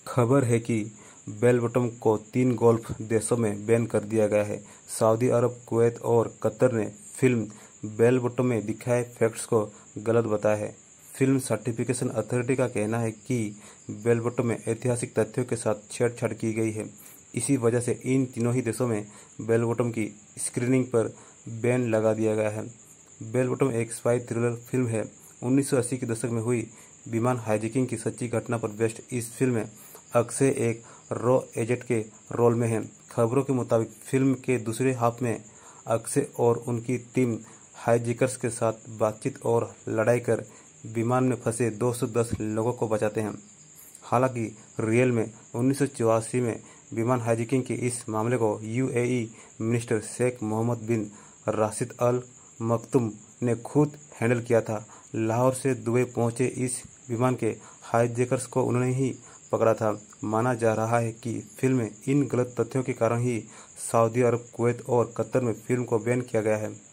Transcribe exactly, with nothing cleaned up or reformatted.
खबर है कि बेल बॉटम को तीन गल्फ देशों में बैन कर दिया गया है। सऊदी अरब, कुवैत और कतर ने फिल्म बेल बॉटम में दिखाए फैक्ट्स को गलत बताया है। फिल्म सर्टिफिकेशन अथॉरिटी का कहना है कि बेल बॉटम में ऐतिहासिक तथ्यों के साथ छेड़छाड़ की गई है। इसी वजह से इन तीनों ही देशों में बेल बॉटम की स्क्रीनिंग पर बैन लगा दिया गया है। बेल बॉटम एक स्पाई थ्रिलर फिल्म है। उन्नीस सौ अस्सी के दशक में हुई विमान हाईजैकिंग की सच्ची घटना पर बेस्ड इस फिल्म में अक्षय एक रॉ एजेंट के रोल में हैं। खबरों के मुताबिक फिल्म के दूसरे हाफ में अक्षय और उनकी टीम हाईजैकर्स के साथ बातचीत और लड़ाई कर विमान में फंसे दो सौ दस लोगों को बचाते हैं। हालांकि रियल में उन्नीस सौ चौरासी में विमान हाईजैकिंग के इस मामले को UAE minister Sheikh Mohammed bin Rashid Al Maktoum ने खुद हैंडल किया था। लाहौर से दुबई पहुंचे इस विमान के हाईजैकर्स को उन्होंने ही पकड़ा था। माना जा रहा है कि फिल्म में इन गलत तथ्यों के कारण ही सऊदी अरब, कुवैत और कतर में फिल्म को बैन किया गया है।